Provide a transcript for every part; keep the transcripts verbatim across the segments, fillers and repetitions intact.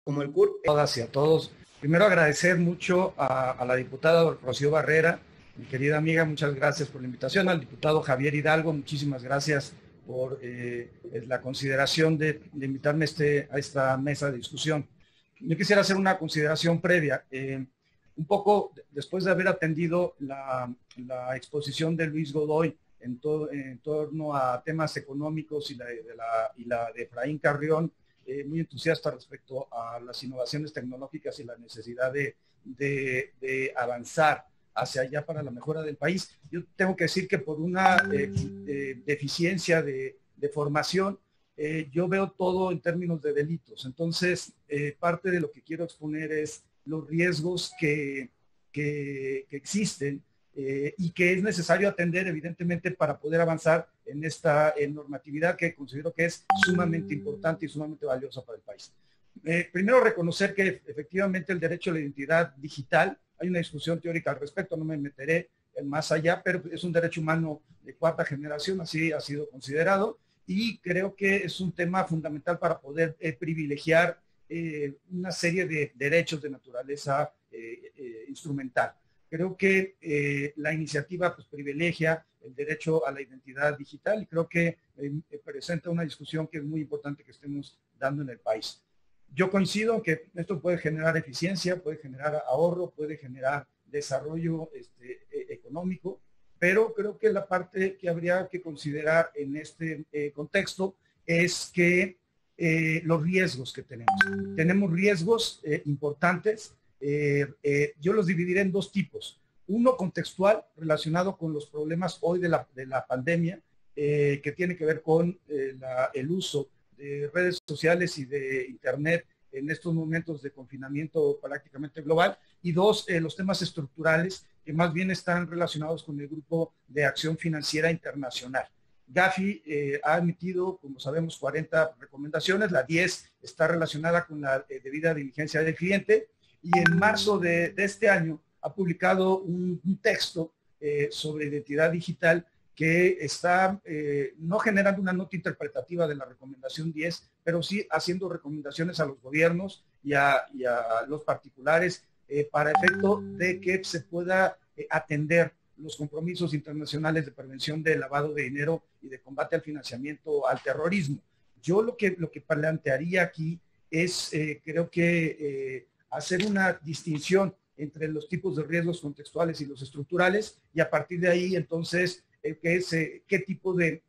como el C U R. Todas y a todos. Primero agradecer mucho a, a la diputada Rocío Barrera, mi querida amiga, muchas gracias por la invitación. Al diputado Javier Hidalgo, muchísimas gracias por eh, la consideración de, de invitarme este, a esta mesa de discusión. Yo quisiera hacer una consideración previa. Eh, un poco después de haber atendido la, la exposición de Luis Godoy en, to, en torno a temas económicos y la de, la, y la de Efraín Carrión, eh, muy entusiasta respecto a las innovaciones tecnológicas y la necesidad de, de, de avanzar hacia allá para la mejora del país. Yo tengo que decir que por una eh, eh, deficiencia de, de formación, eh, yo veo todo en términos de delitos. Entonces, eh, parte de lo que quiero exponer es los riesgos que, que, que existen eh, y que es necesario atender, evidentemente, para poder avanzar en esta en normatividad que considero que es sumamente importante y sumamente valiosa para el país. Eh, primero, reconocer que efectivamente el derecho a la identidad digital, hay una discusión teórica al respecto, no me meteré en más allá, pero es un derecho humano de cuarta generación, así ha sido considerado, y creo que es un tema fundamental para poder eh, privilegiar eh, una serie de derechos de naturaleza eh, eh, instrumental. Creo que eh, la iniciativa pues, privilegia el derecho a la identidad digital y creo que eh, presenta una discusión que es muy importante que estemos dando en el país. Yo coincido en que esto puede generar eficiencia, puede generar ahorro, puede generar desarrollo este, económico, pero creo que la parte que habría que considerar en este eh, contexto es que eh, los riesgos que tenemos. Tenemos riesgos eh, importantes, eh, eh, yo los dividiré en dos tipos. Uno contextual, relacionado con los problemas hoy de la, de la pandemia, eh, que tiene que ver con eh, la, el uso de redes sociales y de Internet en estos momentos de confinamiento prácticamente global. Y dos, eh, los temas estructurales que más bien están relacionados con el Grupo de Acción Financiera Internacional. Gafi eh, ha emitido, como sabemos, cuarenta recomendaciones, la diez está relacionada con la eh, debida diligencia del cliente y en marzo de, de este año ha publicado un, un texto eh, sobre identidad digital que está eh, no generando una nota interpretativa de la recomendación diez, pero sí haciendo recomendaciones a los gobiernos y a, y a los particulares eh, para efecto de que se pueda eh, atender los compromisos internacionales de prevención de lavado de dinero y de combate al financiamiento al terrorismo. Yo lo que, lo que plantearía aquí es, eh, creo que, eh, hacer una distinción entre los tipos de riesgos contextuales y los estructurales y a partir de ahí, entonces, eh, que es, eh, qué tipo de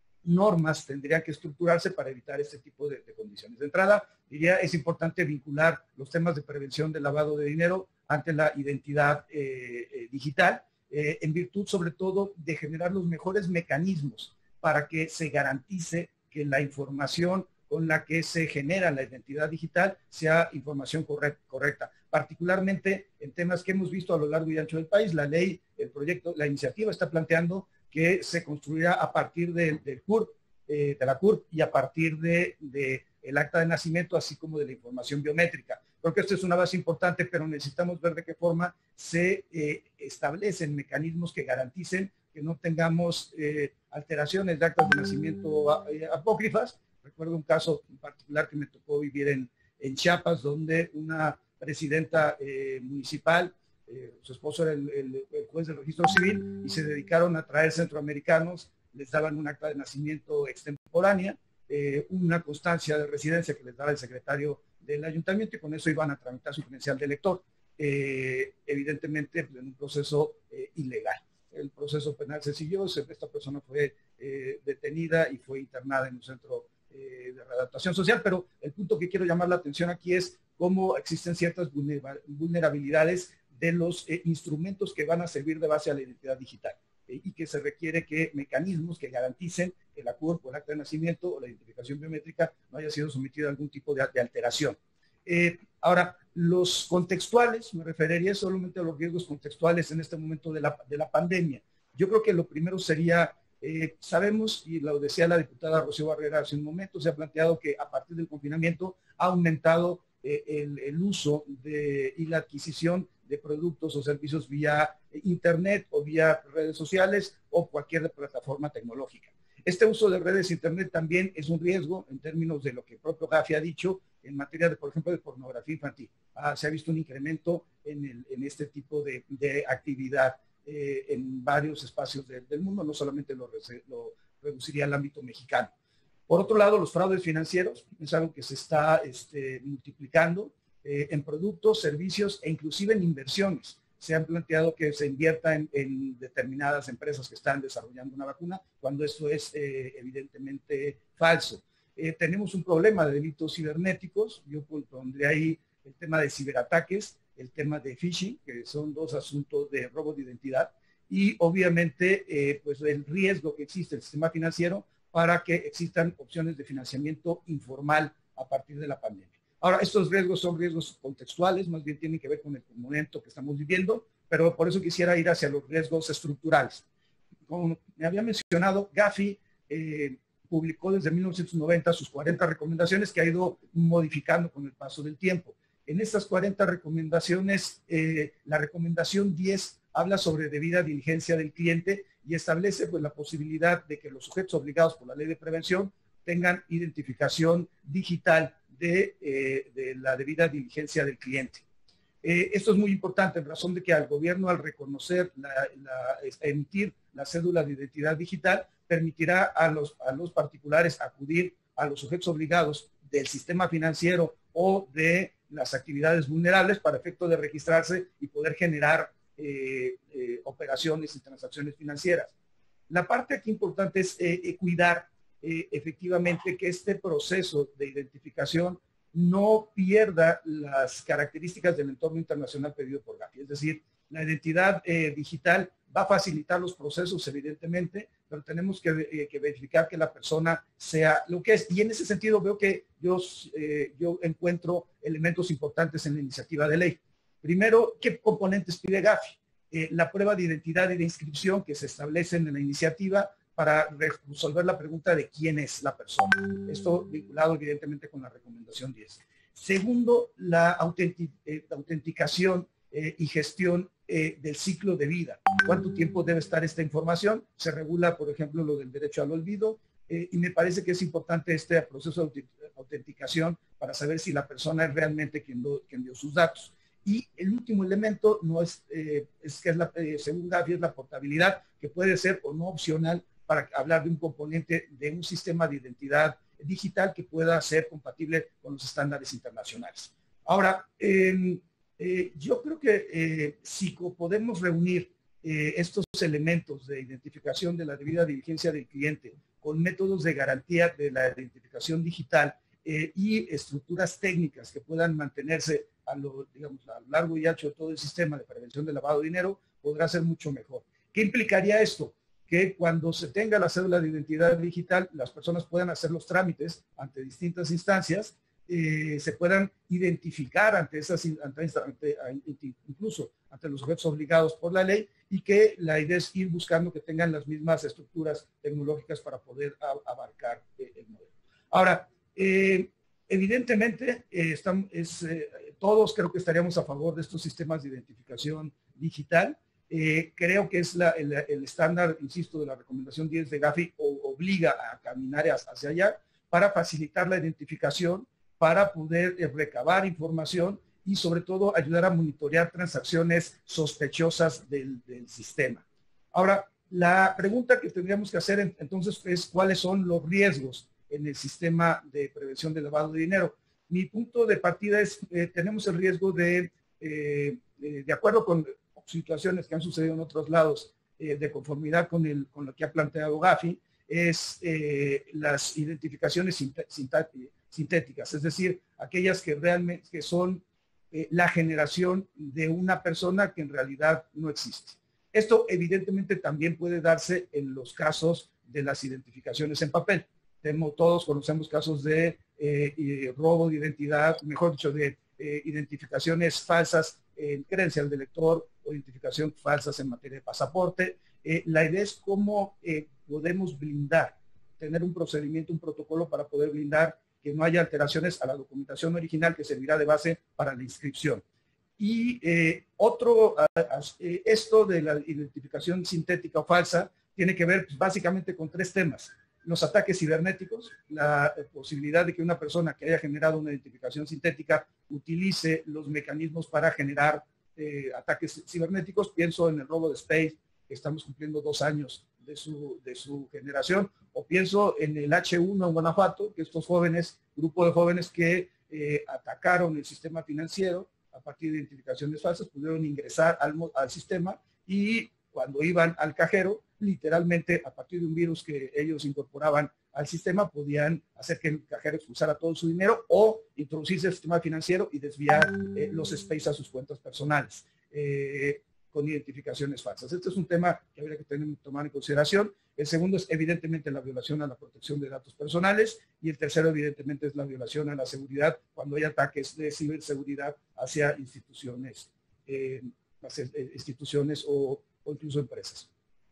normas tendrían que estructurarse para evitar este tipo de, de condiciones. De entrada, diría, es importante vincular los temas de prevención del lavado de dinero ante la identidad eh, eh, digital, eh, en virtud sobre todo de generar los mejores mecanismos para que se garantice que la información con la que se genera la identidad digital sea información correcta, particularmente en temas que hemos visto a lo largo y ancho del país. La ley, el proyecto, la iniciativa está planteando que se construirá a partir de, del C U R, eh, de la C U R y a partir de, de el acta de nacimiento, así como de la información biométrica. Creo que esto es una base importante, pero necesitamos ver de qué forma se eh, establecen mecanismos que garanticen que no tengamos eh, alteraciones de actas de nacimiento eh, apócrifas. Recuerdo un caso en particular que me tocó vivir en, en Chiapas, donde una presidenta eh, municipal, eh, su esposo era el, el, el juez del registro civil, y se dedicaron a traer centroamericanos, les daban un acta de nacimiento extemporánea, eh, una constancia de residencia que les daba el secretario del ayuntamiento, y con eso iban a tramitar su credencial de elector, eh, evidentemente pues, en un proceso eh, ilegal. El proceso penal se siguió, esta persona fue eh, detenida y fue internada en un centro eh, de readaptación social, pero el punto que quiero llamar la atención aquí es cómo existen ciertas vulnerabilidades de los eh, instrumentos que van a servir de base a la identidad digital eh, y que se requiere que mecanismos que garanticen que la C U R, el acta de nacimiento o la identificación biométrica no haya sido sometida a algún tipo de, de alteración. Eh, ahora, los contextuales, me referiría solamente a los riesgos contextuales en este momento de la, de la pandemia. Yo creo que lo primero sería, eh, sabemos, y lo decía la diputada Rocío Barrera hace un momento, se ha planteado que a partir del confinamiento ha aumentado eh, el, el uso de, y la adquisición de productos o servicios vía internet o vía redes sociales o cualquier plataforma tecnológica. Este uso de redes internet también es un riesgo en términos de lo que el propio Gafi ha dicho, en materia de, por ejemplo, de pornografía infantil. Ah, se ha visto un incremento en, el, en este tipo de, de actividad eh, en varios espacios de, del mundo, no solamente lo, lo reduciría al ámbito mexicano. Por otro lado, los fraudes financieros es algo que se está este, multiplicando eh, en productos, servicios e inclusive en inversiones. Se han planteado que se invierta en, en determinadas empresas que están desarrollando una vacuna, cuando esto es eh, evidentemente falso. Eh, tenemos un problema de delitos cibernéticos. Yo pondré ahí el tema de ciberataques, el tema de phishing, que son dos asuntos de robo de identidad, y obviamente eh, pues el riesgo que existe en el sistema financiero para que existan opciones de financiamiento informal a partir de la pandemia. Ahora, estos riesgos son riesgos contextuales, más bien tienen que ver con el momento que estamos viviendo, pero por eso quisiera ir hacia los riesgos estructurales. Como me había mencionado, Gafi eh, publicó desde mil novecientos noventa sus cuarenta recomendaciones que ha ido modificando con el paso del tiempo. En estas cuarenta recomendaciones, eh, la recomendación diez habla sobre debida diligencia del cliente y establece pues, la posibilidad de que los sujetos obligados por la ley de prevención tengan identificación digital de, eh, de la debida diligencia del cliente. Eh, esto es muy importante en razón de que al gobierno, al reconocer, la, la, emitir la cédula de identidad digital, permitirá a los, a los particulares acudir a los sujetos obligados del sistema financiero o de las actividades vulnerables para efecto de registrarse y poder generar eh, eh, operaciones y transacciones financieras. La parte aquí importante es eh, cuidar eh, efectivamente que este proceso de identificación no pierda las características del entorno internacional pedido por Gafi. Es decir, la identidad eh, digital va a facilitar los procesos, evidentemente, pero tenemos que, eh, que verificar que la persona sea lo que es. Y en ese sentido veo que yo, eh, yo encuentro elementos importantes en la iniciativa de ley. Primero, ¿qué componentes pide Gafi? Eh, la prueba de identidad y de inscripción que se establecen en la iniciativa para resolver la pregunta de quién es la persona. Esto vinculado evidentemente con la recomendación diez. Segundo, la autentic, eh, autenticación eh, y gestión eh, del ciclo de vida. ¿Cuánto tiempo debe estar esta información? Se regula, por ejemplo, lo del derecho al olvido eh, y me parece que es importante este proceso de autenticación para saber si la persona es realmente quien, lo, quien dio sus datos. Y el último elemento no es, eh, es que es la, eh, según Gafi, es la portabilidad, que puede ser o no opcional para hablar de un componente de un sistema de identidad digital que pueda ser compatible con los estándares internacionales. Ahora, eh, eh, yo creo que eh, si podemos reunir eh, estos elementos de identificación de la debida diligencia del cliente con métodos de garantía de la identificación digital eh, y estructuras técnicas que puedan mantenerse a lo, digamos, a lo largo y ancho de todo el sistema de prevención de lavado de dinero, podrá ser mucho mejor. ¿Qué implicaría esto? Que cuando se tenga la cédula de identidad digital, las personas puedan hacer los trámites ante distintas instancias, eh, se puedan identificar ante esas, ante, ante, incluso ante los sujetos obligados por la ley, y que la idea es ir buscando que tengan las mismas estructuras tecnológicas para poder abarcar eh, el modelo. Ahora, eh, evidentemente, eh, estamos, es, eh, todos creo que estaríamos a favor de estos sistemas de identificación digital. Eh, creo que es la, el, el estándar, insisto, de la recomendación diez de Gafi, o, obliga a caminar hacia allá para facilitar la identificación, para poder eh, recabar información y sobre todo ayudar a monitorear transacciones sospechosas del, del sistema. Ahora, la pregunta que tendríamos que hacer entonces es cuáles son los riesgos en el sistema de prevención del lavado de dinero. Mi punto de partida es, eh, tenemos el riesgo de, eh, de, de acuerdo con situaciones que han sucedido en otros lados, eh, de conformidad con, el, con lo que ha planteado Gafi, es eh, las identificaciones sintéticas, es decir, aquellas que realmente que son eh, la generación de una persona que en realidad no existe. Esto evidentemente también puede darse en los casos de las identificaciones en papel. Tenemos, todos conocemos casos de eh, robo de identidad, mejor dicho, de eh, identificaciones falsas en credencial de lector o identificación falsas en materia de pasaporte. Eh, la idea es cómo eh, podemos blindar, tener un procedimiento, un protocolo para poder blindar que no haya alteraciones a la documentación original que servirá de base para la inscripción. Y eh, otro, a, a, esto de la identificación sintética o falsa tiene que ver pues, básicamente con tres temas. los ataques cibernéticos, la posibilidad de que una persona que haya generado una identificación sintética utilice los mecanismos para generar eh, ataques cibernéticos. Pienso en el robo de Space, que estamos cumpliendo dos años de su, de su generación, o pienso en el hache uno en Guanajuato, que estos jóvenes, grupo de jóvenes que eh, atacaron el sistema financiero a partir de identificaciones falsas, pudieron ingresar al, al sistema y cuando iban al cajero, literalmente a partir de un virus que ellos incorporaban al sistema, podían hacer que el cajero expulsara todo su dinero o introducirse al sistema financiero y desviar eh, los space a sus cuentas personales eh, con identificaciones falsas. Este es un tema que habría que tener, tomar en consideración. El segundo es evidentemente la violación a la protección de datos personales y el tercero evidentemente es la violación a la seguridad cuando hay ataques de ciberseguridad hacia instituciones, eh, hacia instituciones o o incluso empresas.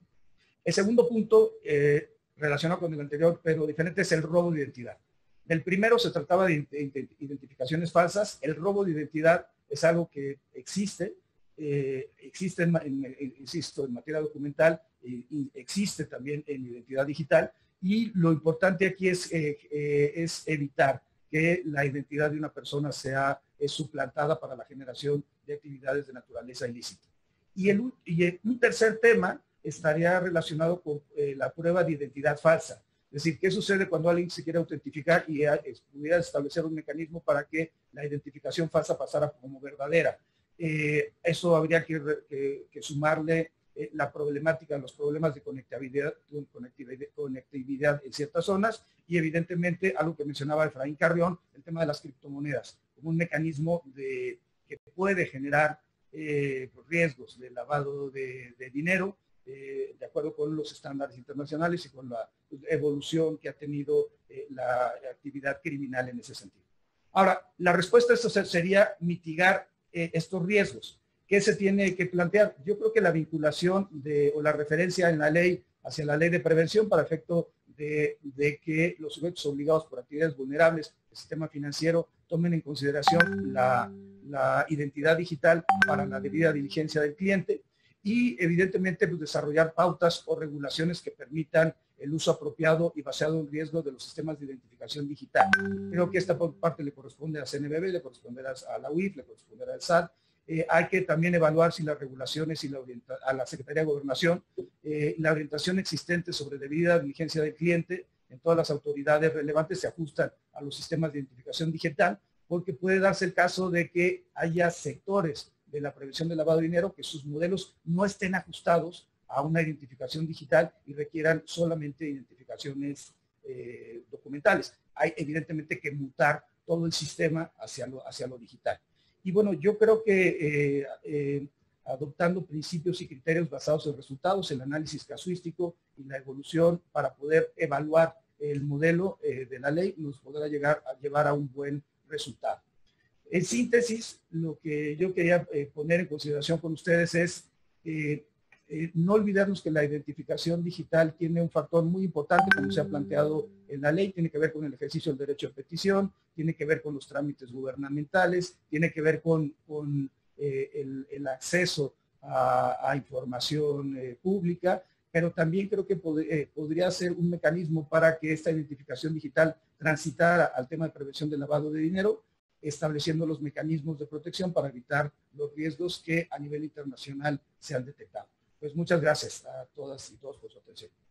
El segundo punto, eh, relacionado con el anterior, pero diferente, es el robo de identidad. El primero se trataba de identificaciones falsas. El robo de identidad es algo que existe, eh, existe, en, en, insisto, en materia documental y, y existe también en identidad digital. Y lo importante aquí es, eh, eh, es evitar que la identidad de una persona sea eh, suplantada para la generación de actividades de naturaleza ilícita. Y, el, y el, un tercer tema estaría relacionado con eh, la prueba de identidad falsa. Es decir, ¿qué sucede cuando alguien se quiere autentificar y eh, pudiera establecer un mecanismo para que la identificación falsa pasara como verdadera? Eh, eso habría que, que, que sumarle eh, la problemática, los problemas de conectividad, conectividad, conectividad en ciertas zonas y evidentemente algo que mencionaba Efraín Carrión, el tema de las criptomonedas, como un mecanismo de, que puede generar Eh, riesgos de lavado de, de dinero, eh, de acuerdo con los estándares internacionales y con la evolución que ha tenido eh, la actividad criminal en ese sentido. Ahora, la respuesta a esto sería mitigar eh, estos riesgos. ¿Qué se tiene que plantear? Yo creo que la vinculación de, o la referencia en la ley hacia la ley de prevención para efecto de, de que los sujetos obligados por actividades vulnerables del sistema financiero tomen en consideración la, la identidad digital para la debida diligencia del cliente y evidentemente pues, desarrollar pautas o regulaciones que permitan el uso apropiado y basado en riesgo de los sistemas de identificación digital. Creo que esta parte le corresponde a C N B B, le corresponde a la U I F, le corresponde al S A T. Eh, hay que también evaluar si las regulaciones y la orienta a la Secretaría de Gobernación, eh, la orientación existente sobre debida diligencia del cliente en todas las autoridades relevantes se ajustan a los sistemas de identificación digital, porque puede darse el caso de que haya sectores de la prevención del lavado de dinero que sus modelos no estén ajustados a una identificación digital y requieran solamente identificaciones eh, documentales. Hay evidentemente que mutar todo el sistema hacia lo, hacia lo digital. Y bueno, yo creo que eh, eh, adoptando principios y criterios basados en resultados, el análisis casuístico y la evolución para poder evaluar el modelo eh, de la ley, nos podrá llegar a llevar a un buen resultado. En síntesis, lo que yo quería eh, poner en consideración con ustedes es eh, eh, no olvidarnos que la identificación digital tiene un factor muy importante, como se ha planteado en la ley, tiene que ver con el ejercicio del derecho de petición, tiene que ver con los trámites gubernamentales, tiene que ver con, con eh, el, el acceso a, a información eh, pública, pero también creo que pod eh, podría ser un mecanismo para que esta identificación digital transitara al tema de prevención del lavado de dinero, estableciendo los mecanismos de protección para evitar los riesgos que a nivel internacional se han detectado. Pues muchas gracias a todas y todos por su atención.